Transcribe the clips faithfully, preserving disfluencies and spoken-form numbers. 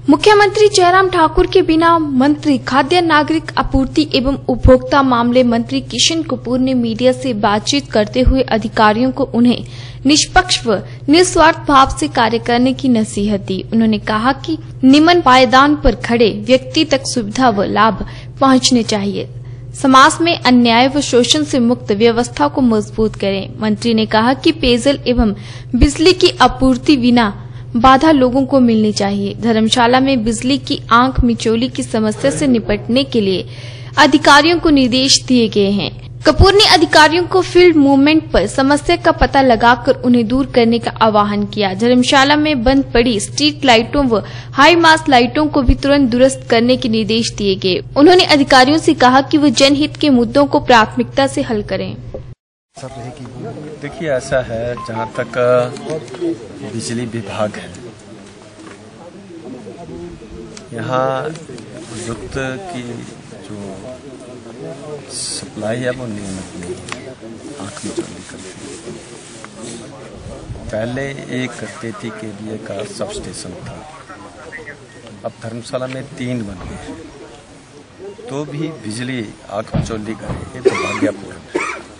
मुख्यमंत्री जयराम ठाकुर के बिना मंत्री खाद्य नागरिक आपूर्ति एवं उपभोक्ता मामले मंत्री किशन कपूर ने मीडिया से बातचीत करते हुए अधिकारियों को उन्हें निष्पक्ष व निस्वार्थ भाव से कार्य करने की नसीहत दी। उन्होंने कहा कि निम्न पायदान पर खड़े व्यक्ति तक सुविधा व लाभ पहुंचने चाहिए। समाज में अन्याय व शोषण से मुक्त व्यवस्था को मजबूत करें। मंत्री ने कहा कि पेयजल एवं बिजली की आपूर्ति बिना बाधा लोगों को मिलनी चाहिए। धर्मशाला में बिजली की आंख मिचौली की समस्या से निपटने के लिए अधिकारियों को निर्देश दिए गए हैं। कपूर ने अधिकारियों को फील्ड मूवमेंट पर समस्या का पता लगाकर उन्हें दूर करने का आह्वान किया। धर्मशाला में बंद पड़ी स्ट्रीट लाइटों व हाई मास्ट लाइटों को भी तुरंत दुरुस्त करने के निर्देश दिए गए। उन्होंने अधिकारियों से कहा कि वो जनहित के मुद्दों को प्राथमिकता से हल करें। देखिए, ऐसा है, जहाँ तक बिजली विभाग है, यहाँ विद्युत की जो सप्लाई है वो नियमित नहीं है, आँख में चोली करती है। पहले एक तेती के लिए का सब स्टेशन था, अब धर्मशाला में तीन बन गए, तो भी बिजली आँख में चोली करे, ये दुर्भाग्यपूर्ण है।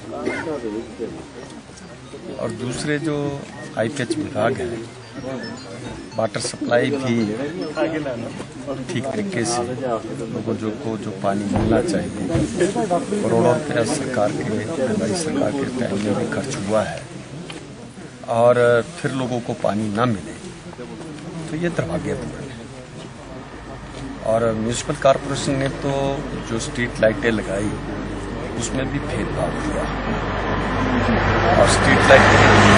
और दूसरे जो आईपीएच विभाग है, वाटर सप्लाई भी ठीक तरीके से लोगों जो को जो पानी मिलना चाहिए, करोड़ों रुपया सरकार के हमारी सरकार के टाइम में भी खर्च हुआ है और फिर लोगों को पानी ना मिले, तो ये दुर्भाग्यपूर्ण है। और म्यूनिसिपल कॉरपोरेशन ने तो जो स्ट्रीट लाइटें लगाई उसमें भी भेदभाव किया और स्ट्रीट लाइट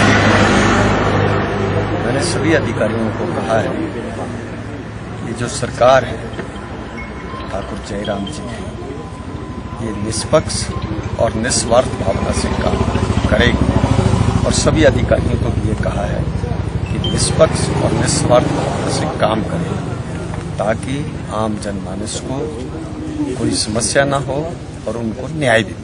मैंने सभी अधिकारियों को कहा है कि जो सरकार है ठाकुर जयराम जी की, ये निष्पक्ष और निस्वार्थ भावना से काम करेगी। और सभी अधिकारियों को भी ये कहा है कि निष्पक्ष और निस्वार्थ भावना से काम करें, ताकि आम जनमानस को कोई समस्या ना हो और उनको न्याय भी